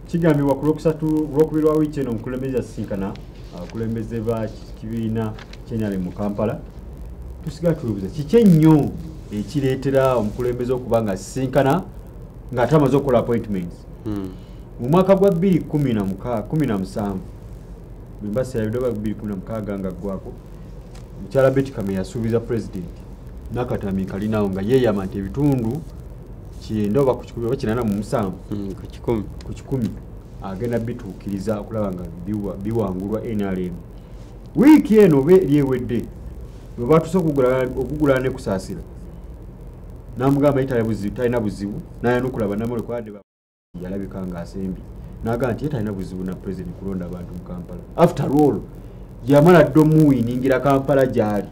kigambibwa ku Lwokubiri wa wiiki eno omukulembeze asisinkana abakulembeze ba kibiina ky'NRM mu Kampala. Tusigala tubuuza kiki ennyo ekireetera omukulembeze okuba nga asisinkana ng'ate amaze okukola appointments. Mu mwaka gwa 2017 Mbasa ya 2016 nga gwako Mukyala Betty Kame yasuubiza president Nakatami Kalinawo nga yeeyama nti ebitundu kyenda oba ku 87 ku 10 agenda bituukiriza okulaba nga biwangulwa NRM. Wiiki eno lyewedde bwe batuse okugulana ne kusaasira n'amugamba talina buzibu n'ayanukula bannamule kwadde yalabika ng'asembye n'agamba nti talina buzibu na president kulonda abantu mu Kampala. After all yamala ddo muwiningira Kampala gyali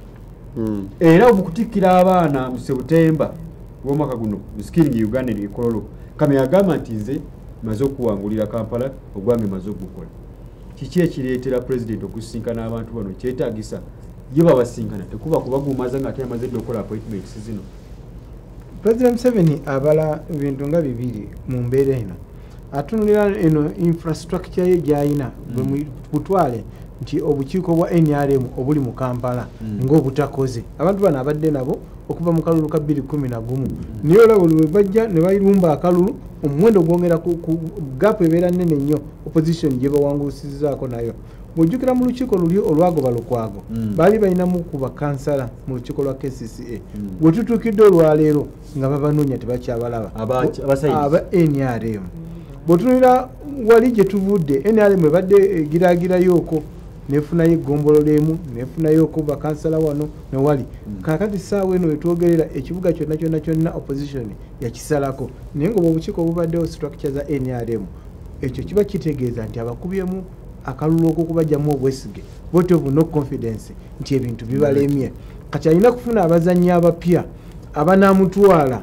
era okutikkira abaana mu Septemba w'omwaka guno Skilling Uganda ekololo Kame yagamba nti nze maze okuwangulira Kampala ogwange maze okugukola. Kiki ekireetera president okusinkana abantu bano kyetaagisa ye babasinkana tekuba kubagumaza nga yamaze okukola appointments zino. President Museveni abala bintu nga bibiri mu mbeera eno atunulira eno infrastructure ye gyayina butwale nti obukiiko bwa NRM obuli mu Kampala ng'obutakoze abantu bano abadde nabo okuva mu kalulu ka 2011 niyo olaba lwe bajja ne bayirumba akalulu omuwendo gwongera ku gap ebeera nnene nnyo opposition gye bawangulusizaako nayo. Bw'ojjukira mu lukiiko luli olwagoba Lukwago baali balinamu ku bakansala mu lukiiko lwa KCCA bwe tutuukidde olwaleero nga babanoonya tebakyabalaba aba NRM. Bw'otunulira wali gye tuvudde NRM ebadde egiraagirayooko nefunayo eggombolola emu nefunayooko bakansala wano ne wali kakati saawa eno wetwogerera ekibuga kyonna opposition yakisalako naye nga obukiiko obubaddewo structure za NRM ekyo kiba kitegeeza nti abakubyemu akalulu okukubajjamu obwesige vote of no confidence nti ebintu bibalemye kati alina kufuna abazannyi abapya abanamutwala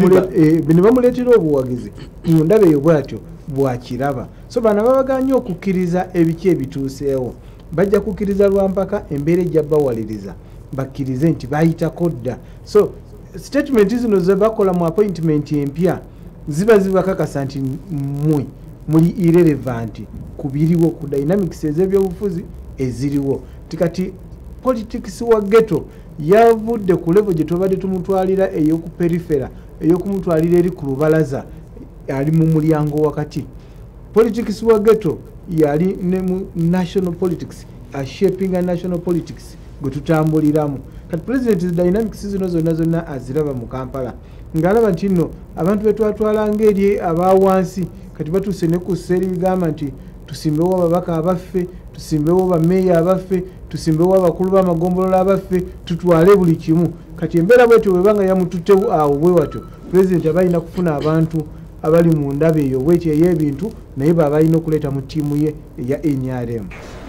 ne bamuleetera obuwagizi mu ndaba eyo bwatyo bwakiraba. So bano babaganye okukkiriza ebiki ebituuseewo bajja kukkiriza lwampaka embeera ejja bawaliriza bakkirize nti bayitako dda. So statement zino ze bakola mu appointment empya ziba zibakakasa nti muli irrelevant kubiriwo ku dynamics ez'ebyobufuzi eziriwo. Tikati politics wa ghetto yavudde ku level gye tubadde tumutwalira ey'oku perifera ey'okumutwalira eri ku lubalaza ali mu mulyango wakati. Politics wa ghetto yali ne mu national politics shaping a national politics gwe tutambuliramu. Kati president dynamics zino zonna aziraba mu Kampala ng'alaba nti nno abantu betwatwala ng'eri abawansi kati batuuse ne ku sseeri bigamba nti tusimbewo ababaka abaffe tusimbewo bameeya abaffe tusimbewo abakulu b'amagombolola abaffe tutwale buli kimu. Kati embeera bwetyo bwebanga yamututtewo awo bwe watyo president aba alina kufuna abantu abali mu ndaba eyo bwetyo ey'ebintu naye baba alina okuleeta mu ttiimu ye eya NRM.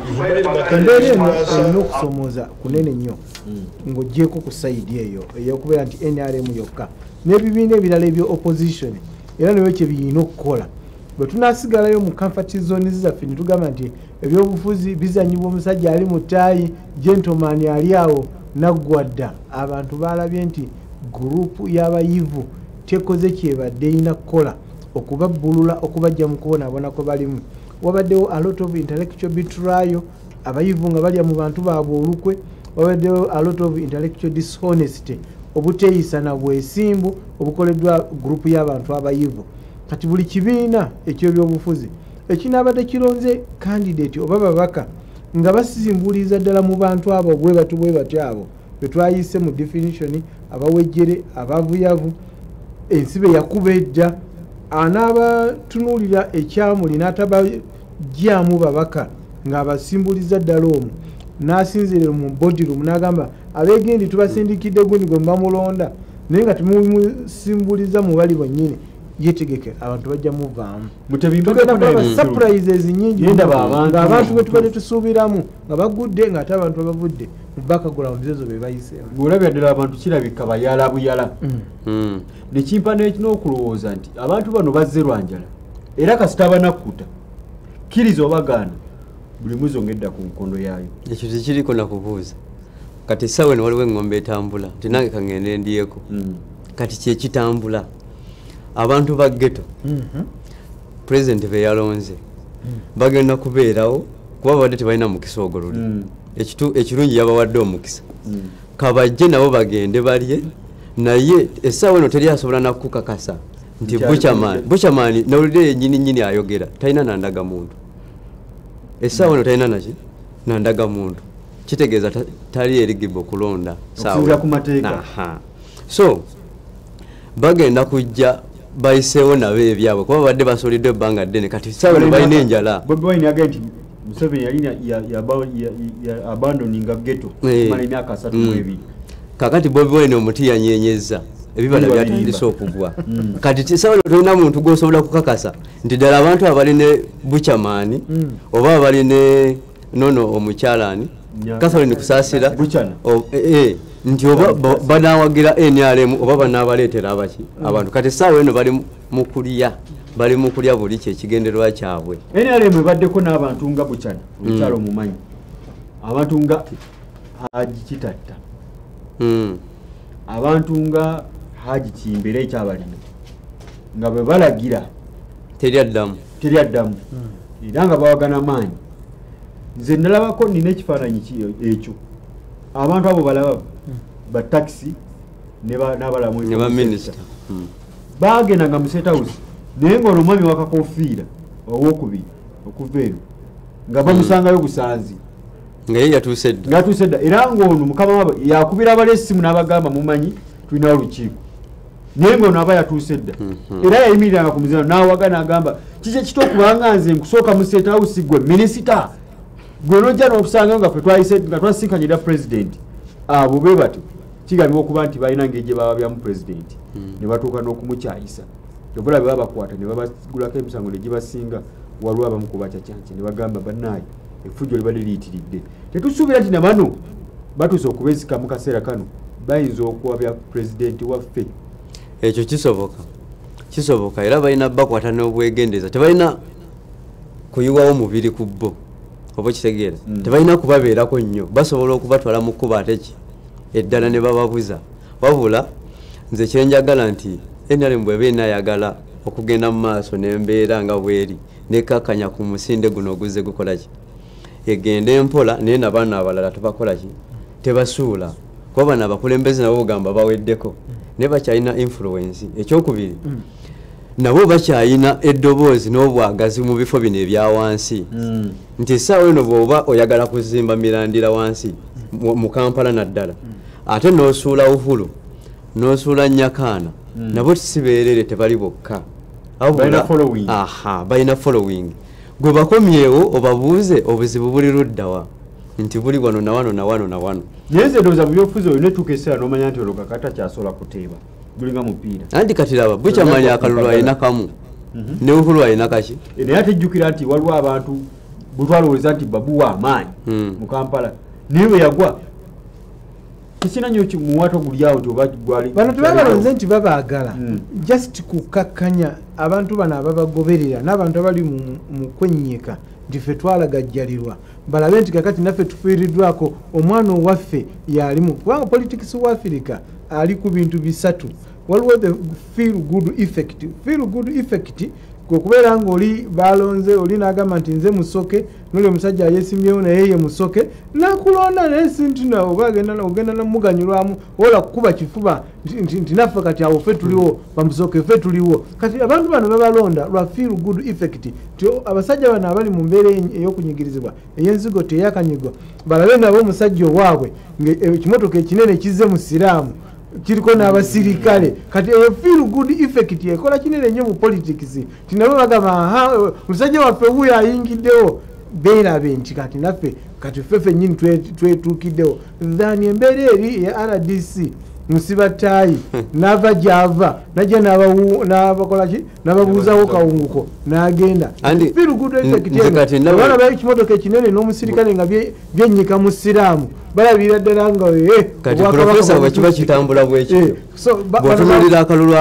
Embeera eno erina okusomooza kunene nnyo ng'oggyeko ku sayidi eyo ey'okubeera nti NRM yokka n'ebibiina ebirala ebyo opposition era nebyo kye birina okukola. Bwe tunaasigalayo mu comfort zone zaffe ne tugamba nti ebyobufuzi bizanyibwa omusajja ali mu ttaayi gentleman ali awo naggwadda abantu baalabye nti gurupu y'abayivu tekoze kyebadde erina kukola okubabbulula okubajja mu kubonaabona kwe balimu. Wabaddewo a lot of intellectual betrayal abayivu nga balya mu bantu baabwe olukwe. Wabaddewo a lot of intellectual dishonesty obuteeyisa na bwesimbu obukoleddwa gurupu y'abantu abayivu. Kati buli kibiina eky'ebyobufuzi ekinaabadde kironze candidate oba babaka nga basimbuliza ddala mu bantu abo bwe batyo abo betwayise mu definition abawejjere abavuyavu ensibe yakuba edda anaabatunuulira ekyamuli n'atabajjamu babaka ng'abasimbuliza ddala omu n'asinzire mu boardroom n'agamba abeegendi tubasindikidde gundi gwe bamulonda naye nga tumusimbuliza mu bali bonnyini yetegeke abantu bajja muvaamu surprises nyingi ng'abantu be tubadde tusuubiramu nga bagudde ng'ate abantu abavudde mu background ezo be bayiseemu. Bw'olabira ddala abantu kirabika bayala buyala ne kimpa n'okulowooza nti abantu bano bazze lwanjala era kasita abanakkuta kkiriza obagaana buli mwezi ongedda ku nkondo yaayo. Ekyo tekiriko nakubuuza kati essaawa eno waliwo eŋŋombe etambula nti nange kaŋŋende ndyeko kati kyekitambula abantu ba ghetto president be yalonze bagenda kubeerawo kuba badde tebalina mukisa ogoluli ekirungi yabawadde omukisa kabajje nabo bagende balye naye essaawa eno teri asobola nakukakasa nti buchamani nawulidde nyini ayogera talina nandaga muntu essaawa eno talina naki nandaga muntu kitegeeza tali eligible kulonda so bagenda kujja bayiseewo nabo ebyabwe kuba badde basolidde ebbanga ddene kati essaawa eno balina enjala Museveni yali abandoninga ghetto mala emyaka 32 kakati Bobi Wine omuti yanyenyeza ebibala byatandise okugwa kati essaawa eno tolina muntu gwosobola kukakasa nti ddala abantu abalina buchamani oba abalina nono omukyalani Catherine Kusaasira nti oba banawagira NRM oba banabaleetera abaki abantu kati essaawa eno bali mu kulya buli kyekigendererwa kyabwe NRM ebaddeko n'abantu nga Buchana omukyalo omumanyi abantu nga Haji Kitatta abantu nga Haji Kimbere ekyabalina nga bwe balagira teri addamu era nga bawagana maanyi nze nalabako nina ekifaananyi ekyo abantu abo balaba bataxi n'abalamu ne baminisita bagendanga mu State House naye ng'olwo omwami wakakofiira owokubiri okuva eno nga bamusangayo busanzi nga ye yatuuse dda era ng'ono mukama wabwe yakubira abala essimu n'abagamba mumanyi tulinawo olukiiko naye ng'ono aba yatuuse dda era yayimiriranga ku muzino n'awaga n'agamba kiki ekita okubanga nze nkusooka mu State House gwe minisita gwe nojja n'okusangayo nga ffe nga twasinkanyira pulezidenti abo be batyo kigambibwa okuba nti balina ngeri gye bababyamu pulezidenti ne batuuka n'okumukyayisa obulabe babakwata ne babagulako emisango ne gibasinga waliwo abamu ku bakyakyanke ne bagamba bannaayi effujjo libadde liyitiridde tetusuubira nti nabano batuuse okubeezika mu kaseera kano bayinza okuwabya pulezidenti waffe ekyo kisoboka era balina bakwata n'obwegendeza tebalina kuyiwawo mubiri ku bo oba kitegeera tebalina kubabeerako nnyo basobola okubatwala mu kkuba ate ki eddala ne bababuza wabula nze kyenjagala nti NRM bw'eba enayagala okugenda mu maaso n'embeera nga bweri nekakanya ku musinde guno oguzze gukola ki egenda empola naye nabaana abalala tebakola ki tebasuula kuba bano abakulembeze nabo ogamba baweddeko naye bakyalina influence ekyokubiri nabo bakyalina eddoboozi n'obwagazi mu bifo bino ebya wansi nti essaawa eno bw'oba oyagala kuzimba mirandira wansi mu Kampala naddala ate n'osuula Uhuru n'osuula Nyakaana nabo tisibeerere tebali bokka balina following gwe bakomyewo obabuuze obuzibu buli luddawa nti buli wano na wano naye nze ndowooza mu byobufuzi oyo netuuka eseera n'omanya nti olwo kakata kyasobola kuteeba gulinga mupiira anti kati laba bukyamanya akalulu alina kamu ne Uhuru alina kaki naye ate jjukira nti waliwo abantu bwetwalowooza nti babuwa amaanyi mu Kampala naye bwe yagwa kisina nnyo muwato guli awo nti oba gwali bano tebabalonze nti babaagala just kukakkanya abantu bano ababagoberera n'abantu abali mu kwennyika nti ffe twalagajjalirwa balabe nti kakati naffe tufiiriddwako omwana owaffe yalimu kubanga politics wa Africa ali ku bintu bisatu waliwo the feel good effect kwekubeera ng'oli balonze oli n'agamba nti nze musoke noli omusajja yeesimyewo naye ye musoke nakulonda naye sinti nawe oba ogenda namuganyulwamu ola kukuba kifuba nti naffe kati awo ffe tuliwo bamusoke ffe tuliwo kati abantu bano babalonda lwa feel good effect ti abasajja bano abali mu mbeera ey'okunyigirizibwa ey'enzigo teyakanyigwa balabe nabo omusajja owaabwe ng'ekimotoka ekinene kizze mu siraamu kiriko n'abasirikale kati eyo feel good effect ekola kinene nnyo mu politics tinabo bagamba musajja waffe wuyo ayingiddewo beerabe nti kati naffe kati ffeffe nnyini twetuukiddewo thani embeera eri ya RDC musibataayi n'ava gy'ava najja n'abakolaki n'ababuuzawo kawunguko n'agenda feel good effect abaana bayo ekimotoka ekinene n'omusirikale nga byennyika mu siraamu balabira ddala nga kati profesa bwe kiba kitambula bwekityo bw'otunuulira akalulu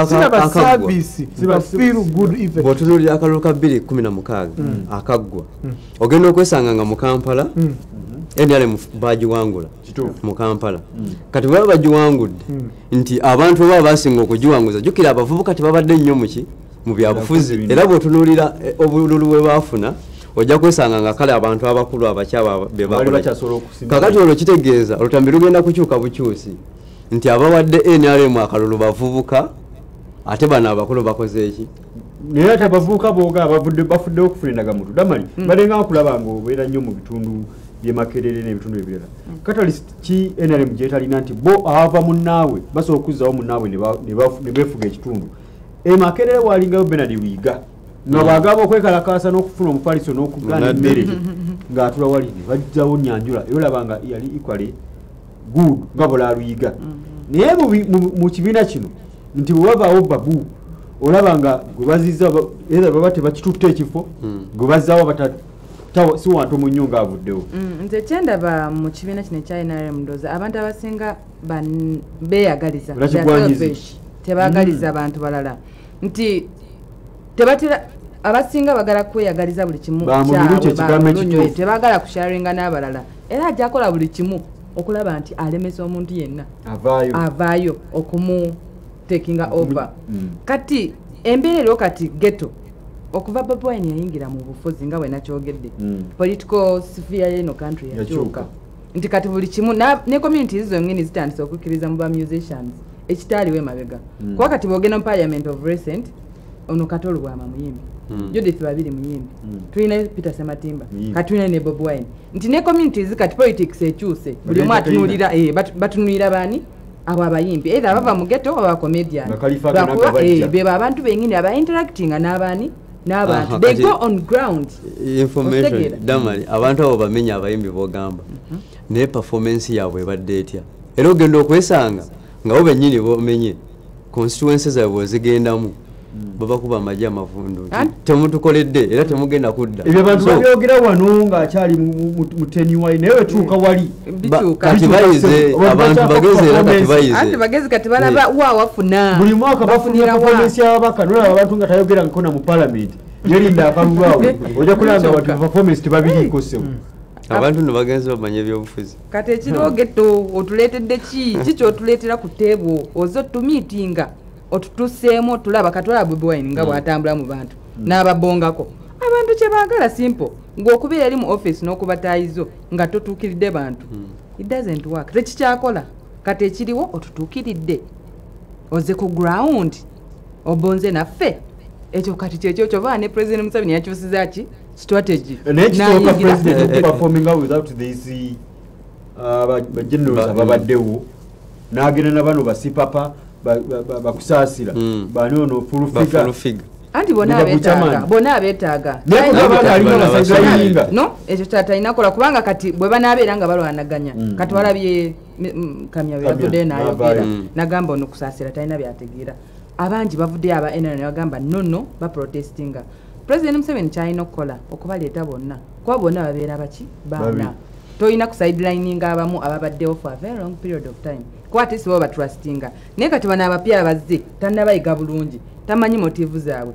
bw'otunuulira akalulu ka 2016 akaggwa ogenda okwesanga nga mu Kampala NRM bagiwangula mu Kampala kati baba bagiwangudde nti abantu baba basinga okugiwanguza jukira abavubuka tebabadde nnyo mu byabufuzi era bw'otunuulira obululu bwe baafuna ojja kwesanga nga kale abantu abakulu abakyaba be bakola kakati olwo kitegeeza olutambi lugenda kukyuka bukyusi nti abawadde NRM akalulu bavubuka ate bano abakulu bakoze eki naye ate abavubuka booga bafuddewo okufuna endagamuntu damali balenga okulaba nga obeera nnyo mu bitundu byemakerere n'ebitundu ebirala catalyst ki NRM gyetalina nti bo ava munnaawe basobola okuzzawo munnaawe ne beefuga ekitundu emakerere waalingayo Bernard Lwiga nga baagaba okwekalakaasa n'okufuna omufaliso n'okugana emmere ng'atula wali bajjawo Nyanjula era olaba nga yali equally good nga Bola Lwiga naye mu kibiina kino nti bwe wabaawo babu olaba nga gwe bazizza era baba tebakitutte ekifo gwe bazzaawo si wantu mu nnyo ng'avuddewo nze kyendaba mu kibiina kino ekya NRM ndowooza abantu abasinga beeyagaliza tebaagaliza abantu balala nti tebatera abasinga bagala kweyagaliza buli kimu kyabwe tebaagala kusharinga n'abalala era ajja akola buli kimu okulaba nti alemesa omuntu yenna avaayo okumu taking over kati embeera eriwo kati ghetto okuva Bobi Wine yayingira mu bufuzi nga bwe nakyogedde political sphere y'eno country yakyuka nti kati buli kimu ne communities zongeni zitandise okukkiriza mu ba musicians ekitaaliwo emabega kuba kati bwogenda mu parliament of recent ono Katolo Bwama muyimbi Judith Babiri muyimbi tulina Peter Sematimba kati tulina ne Bobi Wine nti ne communities kati politics ekyuse buli omu atunulira batunulira bani abo abayimbi either bava mu ghetto oba comedian beba abantu bengine aba interacting n'abani n'abantu they go on ground information damali abantu abo bamenya abayimbi bogamba ne performance yaabwe badde etya era ogenda okwesanga nga bo bennyini bomenye constituencies zaabwe zigendamu baba kuba amajja amavundu temutukoledde era temugenda kudda ebyo abantu babyogera wano ng'akyali mu tenyuwayi naye wetuuka wali kati bayize abantu bageze era kati bayize ati bagezi kati balaba waawafuna buli mwaka bafunira performance y'ababaka nolaba abantu nga tayogera nkona mu parliament yelinda akalulwawe ojja kulanga abantu performance tebabiriiko sewo abantu ne bagenze bamanya ebyobufuzi kati ekiriwo getto otuleetedde ki kyotuleetera ku teebo ozo tumiitinga otutuseemu tulaba katwala Bobi Wine nga bw'atambula mu bantu n'ababongako abantu kye baagala simple ng'okubeera eri mu office n'okubataayizo nga totuukiridde bantu it doesn't work tekikyakola kati ekiriwo otutuukiridde oze ku ground obonze naffe ekyo kati kyekyo kyova ne President Museveni yakyusiza ki strategy n'ekisooka president okuperforminga without these bagenerals ababaddewo n'agenda na bano basipapa bakusaasira bani ono fulufiga anti bona abeetaaga no ekyo tatalina kola kubanga kati bwe banaabeera nga balwanaganya kati walabye kamya byavuddeyo n'ayogera nagamba ono kusaasira talina byategeera abangi bavuddeyo aba NRM bagamba nono baprotestinga President Museveni kyalina okukola okubaleeta bonna kuba bonna babeera baki baana toyina kusidelininga abamu ababaddewo for a very long period of time kwati sibo batrustinga naye kati bano abapya abazze tannabayiga bulungi tamanyi motivu zaabwe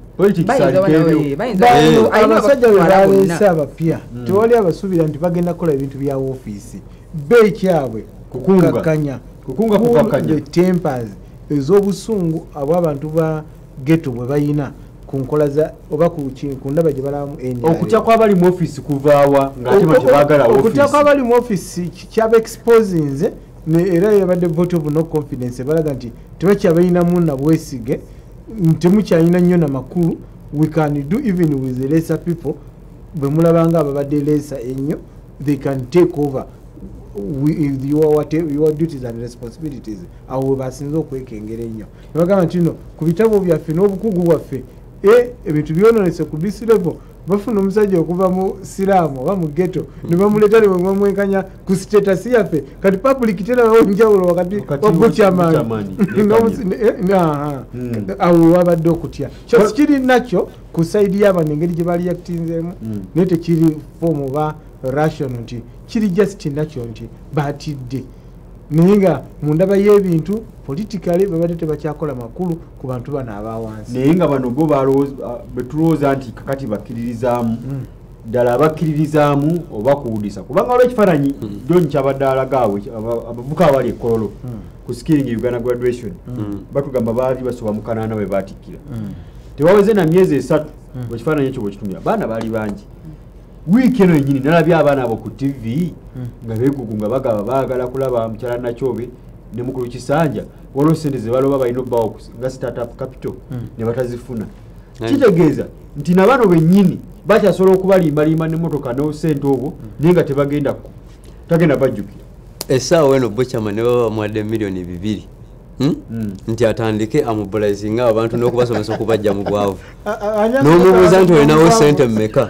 abasajja bwe baleese abapya tewali abasuubira nti bagenda kukola ebintu bya woofiisi beekyabwe kukakanya tempers ez'obusungu abw'abantu ba ghetto bwe bayina ku nkola za oba ku ndaba gye balamu okutya kw'abali mu office kuvaawa ng'ate bakye baagala okutya kw'abali mu office kyaba exposinze era yabadde vote of no confidence balaga nti tebakyabalinamu na bwesige temukyalina nnyo na makulu we can do even with the lesser people bwe mulabanga ababadde lesser ennyo they can take over with your duties and responsibilities awo basinze okwekengera ennyo nebagamba nti no ku bitabo byaffe n'obukugu bwaffe ebintu byononese ku DC level bafuna omusajja okuva mu siraamu oba mu ghetto ne bamuleeta ne bamwenkanya ku status yaffe kati public terawo njawulo wakati wabukyamaani awo wabadde okutya kyo kiri nakyo ku saidi y'abantu engeri gye bali yakitinzeemu naye tekiri fomu oba ration nti kiri just nakyo nti batidde naye nga mu ndaba y'ebintu politically babadde tebakyakola makulu ku bantu bano abawansi naye nga bano bo betulowooza nti kakati bakkiririzaamu ddala abakkiririzaamu oba kuwulisa kubanga olw'ekifaananyi John kyabadde alagaawe abavuka abali ekololo ku skilling Uganda graduation batugamba baali basoba mu kanaana we baatikkira tewaweze na myezi 3 bwekifaananyi ekyo bwekitumira abaana baali bangi wiiki eno yennyini nalabye abaana abo ku tv nga beegugu nga bagaba baagala kulaba mukyala nakyobe ne mukulu kisanja waliwo sente ze baloba balina obbawo nga startup capital ne batazifuna kitegeeza nti nabano bennyini bakyasobola okubalimbalima n'emmotoka n'osente obwo naye nga tebagenda tagenda bajjukira essaawa eno buchama ne baba bamuwadde miliyoni 2 nti atandike amubulayizinga abantu n'okubasomesa okubajja mu bwavu n'omubuuza nti olinawo sente mmeka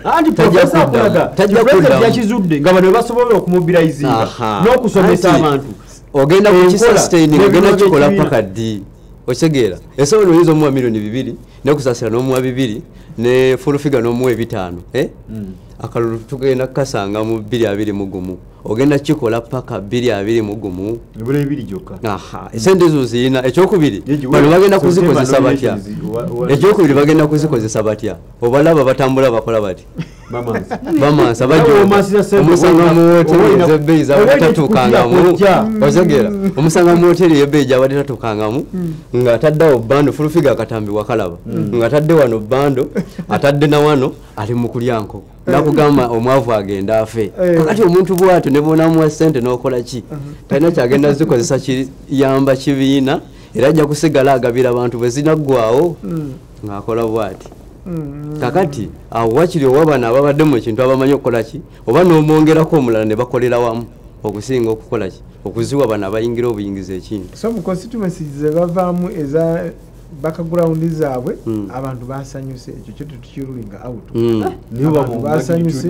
tajja kuddamu nga bano basobola okumubilayizinga n'okusomesa abantu ogenda ku kisustaining ogenda kikola paka ddi okitegeera essaawa eno oyinza omuwa miliyoni 2 nekusasira n'omuwa 2 ne full figure n'omuwa 5 akalulu tugenda kukasanga mu 221 ogenda kikola paka 221 ebula 2 gyokka esente zo ziyina ekyokubiri bano bagenda kuzikozesa batya ekyokubiri bagenda kuzikozesa batya obalaba batambula bakola bati bamansa omusanga mu woteri zebbeeyi zabatatuukangamu otegeera omusanga mu woteri yebbeeyi gyabadde tatuukangamu nga ataddewo bando full figure akatambiwa kalaba nga atadde wano bando atadde na wano ali mu kulya nkoko nakugamba omwavu agenda afe kakati omuntu bwatyo ne bonamuwa sente n'okola ki talina kyagenda zikozesa kiyamba kibiina era ajja kusigala agabira abantu bwe zinaggwawo ng'akola bwati kakati awo wakiri owabana ababadde mu kintu abamanyi okukola ki oba n'omwongerako omulala ne bakolera wamu okusinga okukola ki okuziwa bano abayingira obuyingiza ekintu so mu constituencies ze bavaamu eza background zaabwe abantu basanyuse ekyo kyo tukirulinga out nibo basanyuse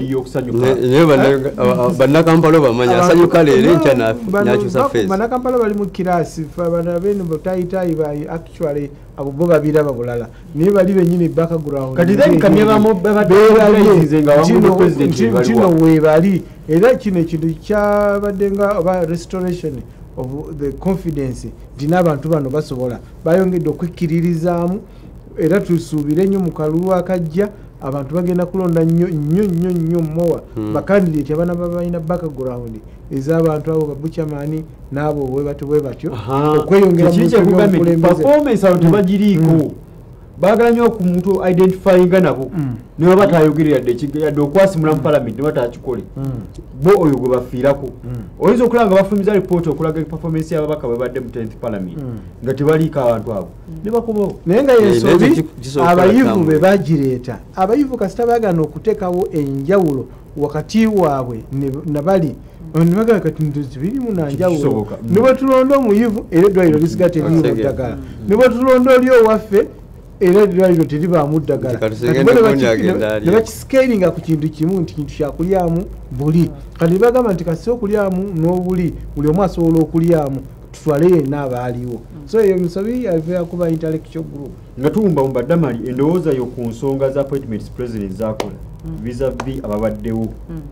bannakampala bamanya asanyuka leero nkya nakyusa face bannakampala bali mu kirasi bana bene botayitayi bayi actually abo bo babira babulala niye bali benyini background kati then kamye bamo babadde nga wamu president kino we bali era kino ekintu kyabadde nga oba restoration of the confidence dina abantu bano basobola bayongedde okwikkiririzaamu era tusuubire nnyo mu kalulu akajja abantu bagenda kulonda nnyo mowa bakandidate abana babalina background ez'abantu abo babuchamani n'abo bwe batyo okweyongera mu performance abo tebagiriiko bagala nnyo ku muntu identifyinga nabo ne baba tayogerera yadde okwasimula mu parliament ne batakikole bo oyo gwe bafiirako oyinza okulanga bafumiza report okulaga performance y'ababaka bwe badde mu 10th parliament nga tebaliiko abantu abo ne bakomawo naye nga yensobi abayivu be bagireeta abayivu kasita baagana okuteekawo enjawulo wakati waabwe nabali nibagaa kati ntuzibirimu nanjawulo ne bwe tulonda omuyivu era eddwaliro lisiga teriimu ddagala ne bwe tulonda oli owaffe era eddwaliro teribaamu ddagala ne bakiscalinga ku kintu kimu nti kintu kyakulyamu buli kati bagamba nti kasi okulyamu n'obuli buli omu asobola okulyamu tutwale yenna abaaliwo so eyo musobi alivera kuba intellectual group nga tuwumbawumba Damali endowooza yo ku nsonga za appointments president zakola vis-a-vis ababaddewo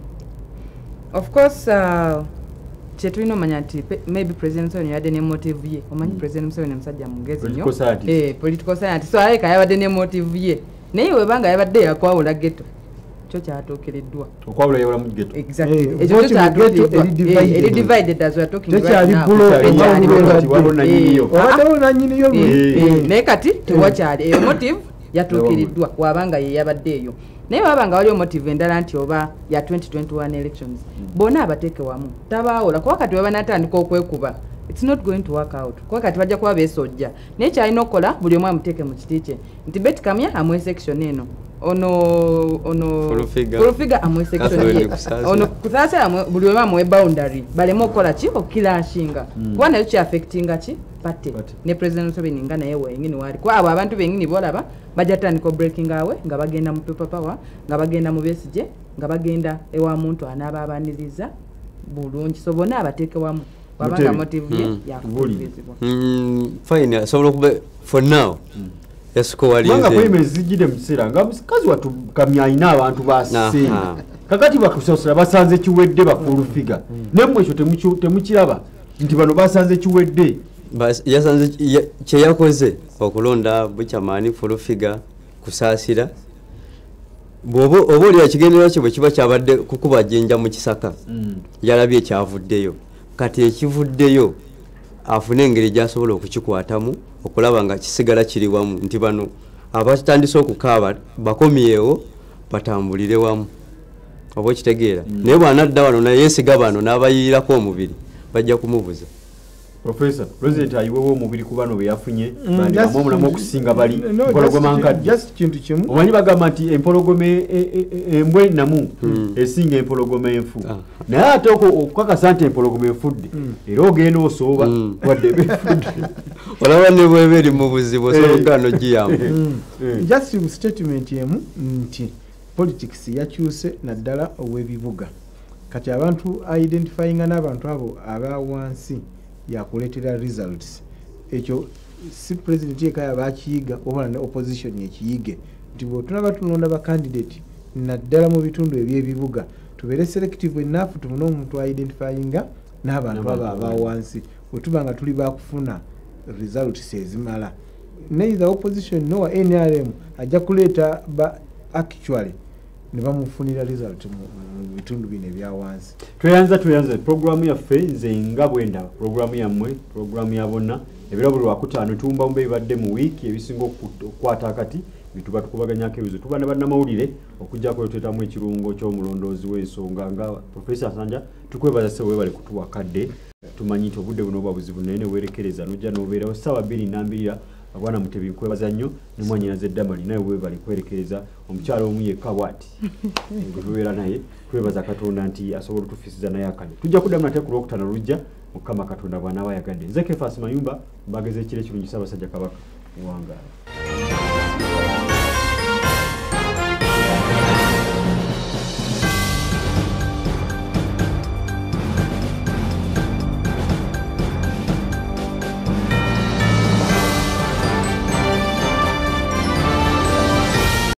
of course kyetulina omanya nti maybe president Museveni yabadde ne motive ye omanyi president Museveni musajja mugezi nnyo political scientist so aleka yabadde ne motive ye naye webanga yabadde yakwawula ghetto kyo kyatuukireddwa okwawula yawula mu ghetto exactly ekyo kyatuukireddwa eri divided as we are talking tekyali bulo nanyiniyo naye kati tewakyali eyo motive yatuukireddwa wabanga ye yabadde eyo naye wabanga waliwo motive endala nti oba ya 2021 elections bonna abateeke wamu tabaawula kuba kati webanatandika okwekuba it's not going to work out kuba kati bajja kuba beesojja naye kyalina okukola buli omu amuteeke mu kiti kye nti Betty Kamya amwe section eno ono Furufiga amwe section ye ono kusase amwe buli omu amwe boundary baleme okukola ki okukilashinga kuba nayo kyaffectinga ki pate ne president Museveni nga naye wenyini wali kuba abo abantu benyini bolaba bajja tandika breaking awe nga bagenda mu people power nga bagenda mu besije nga bagenda ewa muntu anaaba abaniriza bulungi so bonna abateeke wamu wabanga motive ye yakubuulizibwa fine asobola okuba for now manga kweme zijide musera nga mukazi watu Kamya ina abantu base kakati bakusosera basanze kiwedde bakulu figa nemwe ekyo temukiraba nti bano basanze kiwedde yasanze kye yakoze okulonda buchamani full figure kusaasira oba oli yakigendera kye bwe kiba kyabadde kukuba jjenja mu kisaka yalabye ekyavuddeyo kati ekivuddeyo afune engeri gy'asobola okukikwatamu okulaba nga kisigala kiri wamu nti bano abatandise okukaaba bakomyewo batambulire wamu oba okitegeera naye bw'anadda wano naye yeesiga bano n'abayirirako omubiri bajja kumubuza. Professor, President ayiwewo omubiri ku bano be yafunye bandikamu omulamu okusinga bali empologoma nkadde. Omanyi bagamba nti empologoma embwe namu esinga empologoma enfu. Naye ate okukakasa nti empologoma enfudde era ogenda osooba wadde befudde. Olaba ne bweba eri mu buzibu osobola no giyamba. Just statement emu nti politics yakyuse naddala ow'ebibuga. Kati abantu identifyinga n'abantu abo abawansi yakuletera results. Ekyo si president yekaya bakiyiga oba ne opposition yekiyige nti bw'otunaba tulonda ba candidate naddala mu bitundu eby'ebibuga tubeere selective enough tubone omuntu identifyinga n'abantu abo abawansi bwetuba nga tuli bakufuna results ezimala. Neither opposition nor NRM ajja kuleeta ba actually ne bamufunira result mu bitundu bino ebyawansi. Tweyanza programu yaffe nze nga bwenda programu yammwe programu ya bonna ebiro buli wakutaano tuwumba mbe badde mu wiiki ebisinga okukwata akati bituba tukubaganyako ebizo tuba ne bannamawulire okujjako twetamu ekirungo ky'omulondoozi w'ensonga nga Professor Sanja tukwebaza sewe bali kutuwa kadde tumanyi nti obudde buno obwa buzibu naye ne weerekereza n'ojja n'obeerawo ssaawa 2 abwana Mutebi nkwebaza nnyo ne mwannyinaze Damali naye we bali kwerekereza omukyalo omu yekka bw'ati tubeera naye twebaza Katonda nti asobola otufiisiza naye akane tujja kuddamu nate ku Lwokutaano lujja Mukama Katonda bw'anaaba yagadde nze Kefasi Mayumba mbageza ekiro ekirungi Ssaabasajja Kabaka Muwangala.